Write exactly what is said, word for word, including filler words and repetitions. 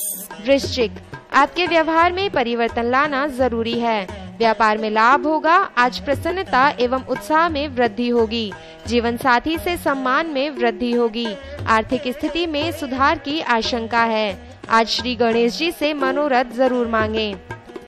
वृश्चिक, आपके व्यवहार में परिवर्तन लाना जरूरी है। व्यापार में लाभ होगा। आज प्रसन्नता एवं उत्साह में वृद्धि होगी। जीवन साथी से सम्मान में वृद्धि होगी। आर्थिक स्थिति में सुधार की आशंका है। आज श्री गणेश जी से मनोरथ जरूर मांगें।